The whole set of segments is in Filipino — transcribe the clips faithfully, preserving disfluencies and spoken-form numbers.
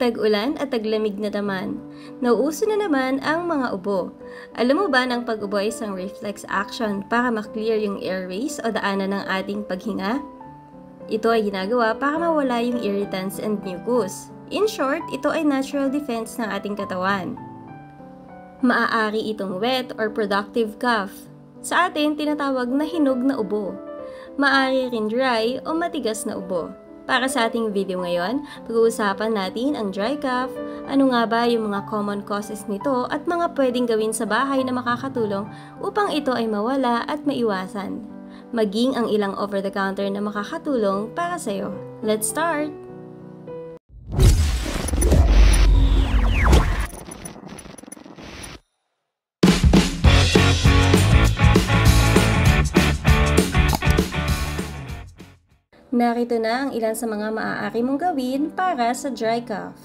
Tag-ulan at taglamig na naman. Nauuso na naman ang mga ubo. Alam mo ba na ang pag-ubo ay isang reflex action para maklear yung airways o daanan ng ating paghinga? Ito ay ginagawa para mawala yung irritants and mucus. In short, ito ay natural defense ng ating katawan. Maaari itong wet or productive cough. Sa atin, tinatawag na hinog na ubo. Maaari rin dry o matigas na ubo. Para sa ating video ngayon, pag-uusapan natin ang dry cough, ano nga ba yung mga common causes nito at mga pwedeng gawin sa bahay na makakatulong upang ito ay mawala at maiwasan. Maging ang ilang over-the-counter na makakatulong para sa'yo. Let's start! Narito na ang ilan sa mga maaari mong gawin para sa dry cough.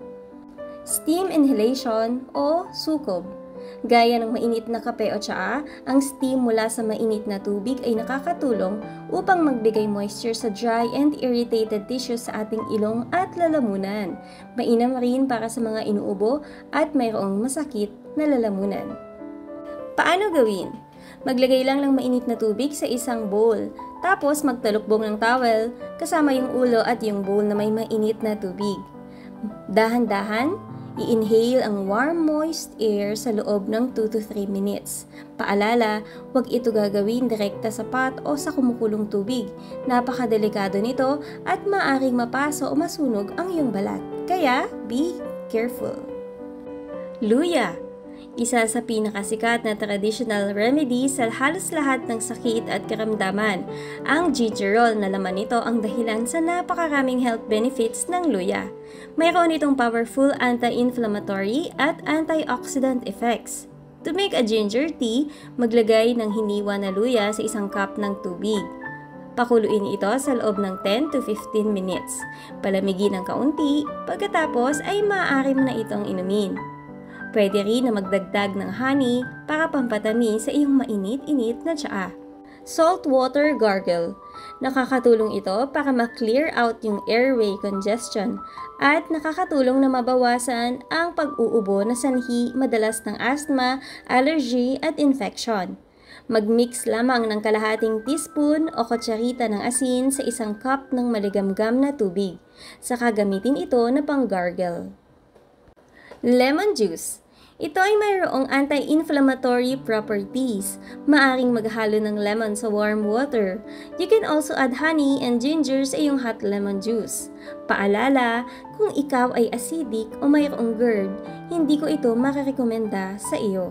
Steam inhalation o sukob. Gaya ng mainit na kape o tsaa, ang steam mula sa mainit na tubig ay nakakatulong upang magbigay moisture sa dry and irritated tissues sa ating ilong at lalamunan. Mainam rin para sa mga inuubo at mayroong masakit na lalamunan. Paano gawin? Maglagay lang ng mainit na tubig sa isang bowl. Tapos magtalukbong ng towel kasama yung ulo at yung bowl na may mainit na tubig. Dahan-dahan, i-inhale ang warm moist air sa loob ng two to three minutes. Paalala, huwag ito gagawin direkta sa pot o sa kumukulong tubig. Napakadelikado nito at maaaring mapaso o masunog ang iyong balat. Kaya, be careful. Luya. Isa sa pinakasikat na traditional remedy sa halos lahat ng sakit at karamdaman. Ang gingerol na laman nito ang dahilan sa napakaraming health benefits ng luya. Mayroon itong powerful anti-inflammatory at antioxidant effects. To make a ginger tea, maglagay ng hiniwa na luya sa isang cup ng tubig. Pakuluin ito sa loob ng ten to fifteen minutes. Palamigin ng kaunti, pagkatapos ay maaari mo na itong inumin. Pwede rin na magdagdag ng honey para pampatamis sa iyong mainit-init na tsaa. Salt water gargle. Nakakatulong ito para ma-clear out yung airway congestion at nakakatulong na mabawasan ang pag-uubo na sanhi madalas ng asthma, allergy at infection. Mag-mix lamang ng kalahating teaspoon o kutsarita ng asin sa isang cup ng maligamgam na tubig. Saka gamitin ito na pang-gargle. Lemon juice. Ito ay mayroong anti-inflammatory properties. Maaring maghalo ng lemon sa warm water. You can also add honey and ginger sa iyong hot lemon juice. Paalala, kung ikaw ay acidic o mayroong GERD, hindi ko ito makarekomenda sa iyo.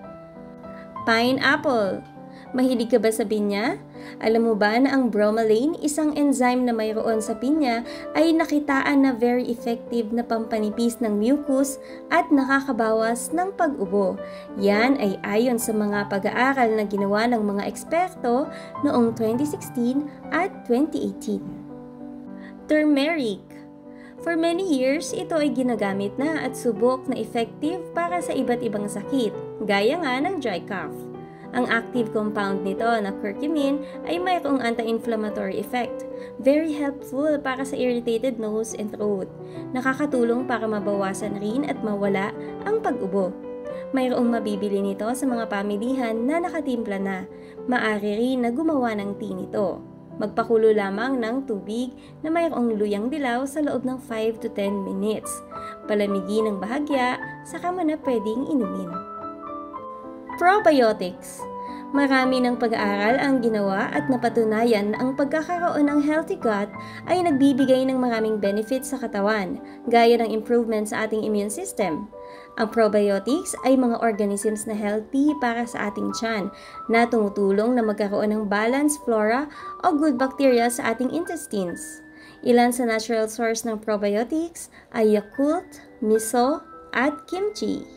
Pineapple. Mahilig ka ba sa pinya? Alam mo ba na ang bromelain, isang enzyme na mayroon sa pinya, ay nakitaan na very effective na pampanipis ng mucus at nakakabawas ng pag-ubo. Yan ay ayon sa mga pag-aaral na ginawa ng mga eksperto noong twenty sixteen at twenty eighteen. Turmeric. For many years, ito ay ginagamit na at subok na effective para sa iba't ibang sakit, gaya nga ng dry cough. Ang active compound nito na curcumin ay mayroong anti-inflammatory effect. Very helpful para sa irritated nose and throat. Nakakatulong para mabawasan rin at mawala ang pag-ubo. Mayroong mabibili nito sa mga pamilihan na nakatimpla na. Maaari rin na gumawa ng tea nito. Magpakulo lamang ng tubig na mayroong luyang dilaw sa loob ng five to ten minutes. Palamigin ng bahagya, saka mo na pwedeng inumin. Probiotics. Marami ng pag-aaral ang ginawa at napatunayan na ang pagkakaroon ng healthy gut ay nagbibigay ng maraming benefits sa katawan, gaya ng improvement sa ating immune system. Ang probiotics ay mga organisms na healthy para sa ating tiyan na tumutulong na magkaroon ng balanced flora o good bacteria sa ating intestines. Ilan sa natural source ng probiotics ay Yakult, miso, at kimchi.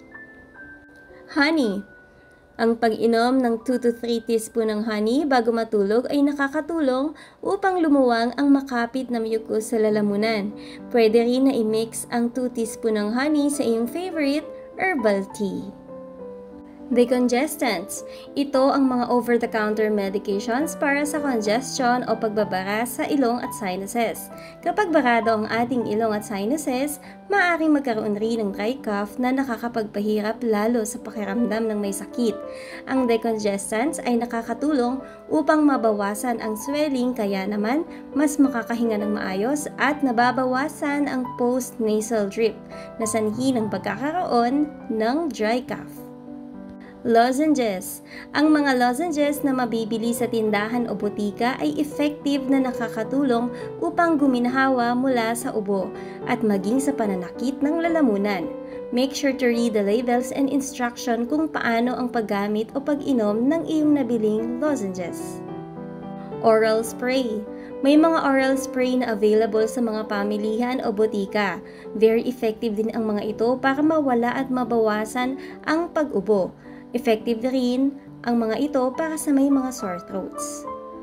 Honey. Ang pag-inom ng two to three teaspoon ng honey bago matulog ay nakakatulong upang lumuwang ang makapit na mucus sa lalamunan. Pwede rin na i-mix ang two teaspoon ng honey sa iyong favorite herbal tea. Decongestants. Ito ang mga over-the-counter medications para sa congestion o pagbabara sa ilong at sinuses. Kapag barado ang ating ilong at sinuses, maaaring magkaroon rin ng dry cough na nakakapagpahirap lalo sa pakiramdam ng may sakit. Ang decongestants ay nakakatulong upang mabawasan ang swelling, kaya naman mas makakahinga ng maayos at nababawasan ang post-nasal drip na sanhi ng pagkakaroon ng dry cough. Lozenges. Ang mga lozenges na mabibili sa tindahan o butika ay effective na nakakatulong upang guminhawa mula sa ubo at maging sa pananakit ng lalamunan. Make sure to read the labels and instruction kung paano ang paggamit o pag-inom ng iyong nabiling lozenges. Oral spray. May mga oral spray na available sa mga pamilihan o butika. Very effective din ang mga ito para mawala at mabawasan ang pag-ubo. Effective rin ang mga ito para sa may mga sore throats.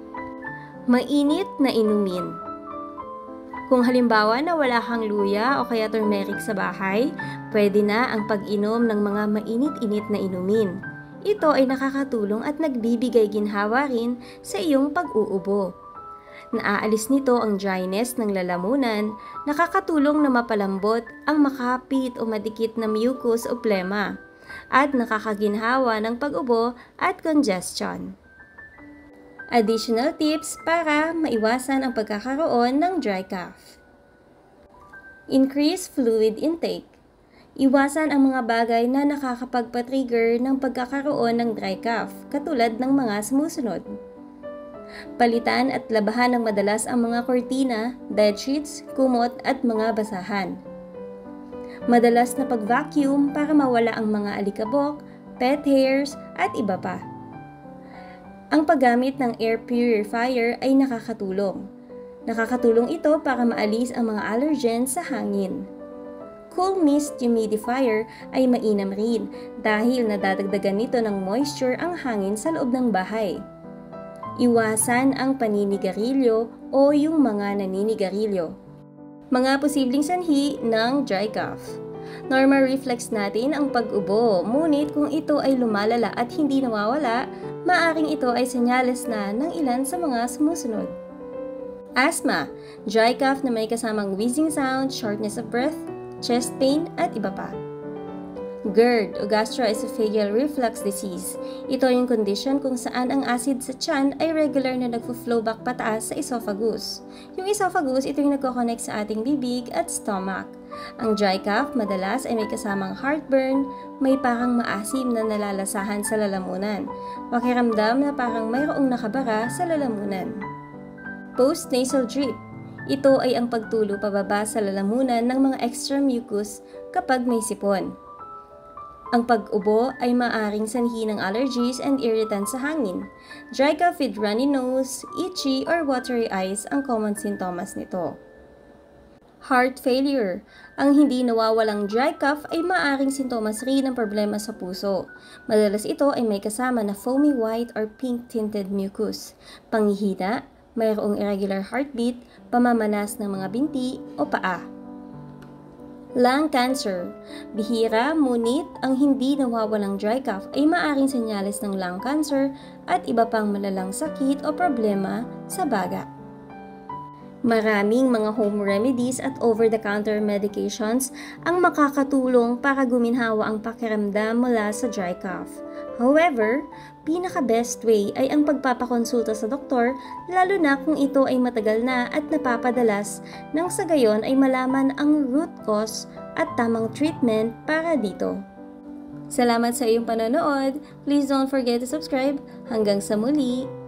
Mainit na inumin. Kung halimbawa na wala kang luya o kaya turmeric sa bahay, pwede na ang pag-inom ng mga mainit-init na inumin. Ito ay nakakatulong at nagbibigay ginhawa rin sa iyong pag-uubo. Naaalis nito ang dryness ng lalamunan, nakakatulong na mapalambot ang makapit o madikit na mucus o plema, at nakakaginhawa ng pag-ubo at congestion. Additional tips para maiwasan ang pagkakaroon ng dry cough. Increase fluid intake. Iwasan ang mga bagay na nakakapagpa-trigger ng pagkakaroon ng dry cough, katulad ng mga sumusunod. Palitan at labahan ng madalas ang mga kortina, bedsheets, kumot at mga basahan. Madalas na pag-vacuum para mawala ang mga alikabok, pet hairs, at iba pa. Ang paggamit ng air purifier ay nakakatulong. Nakakatulong ito para maalis ang mga allergens sa hangin. Cool mist humidifier ay mainam rin dahil nadadagdagan nito ng moisture ang hangin sa loob ng bahay. Iwasan ang paninigarilyo o yung mga naninigarilyo. Mga posibleng sanhi ng dry cough. Normal reflex natin ang pag-ubo, ngunit kung ito ay lumalala at hindi nawawala, maaring ito ay senyales na ng ilan sa mga sumusunod. Asthma, dry cough na may kasamang wheezing sound, shortness of breath, chest pain, at iba pa. GERD o gastroesophageal reflux disease. Ito yung condition kung saan ang acid sa tiyan ay regular na nagfo-flow back pataas sa esophagus. Yung esophagus, ito yung nagko-connect sa ating bibig at stomach. Ang dry cough madalas ay may kasamang heartburn, may parang maasim na nalalasahan sa lalamunan. Pakiramdam na parang mayroong nakabara sa lalamunan. Post-nasal drip. Ito ay ang pagtulo pababa sa lalamunan ng mga extra mucus kapag may sipon. Ang pag-ubo ay maaring sanhi ng allergies and irritants sa hangin. Dry cough with runny nose, itchy, or watery eyes ang common sintomas nito. Heart failure. Ang hindi nawawalang dry cough ay maaring sintomas rin ng problema sa puso. Madalas ito ay may kasama na foamy white or pink-tinted mucus, panghihina, mayroong irregular heartbeat, pamamanas ng mga binti o paa. Lung cancer. Bihira, ngunit ang hindi nawawalang dry cough ay maaring senyales ng lung cancer at iba pang malalang sakit o problema sa baga. Maraming mga home remedies at over-the-counter medications ang makakatulong para guminhawa ang pakiramdam mula sa dry cough. However, pinaka-best way ay ang pagpapakonsulta sa doktor, lalo na kung ito ay matagal na at napapadalas, nang sa gayon ay malaman ang root cause at tamang treatment para dito. Salamat sa iyong panonood. Please don't forget to subscribe. Hanggang sa muli!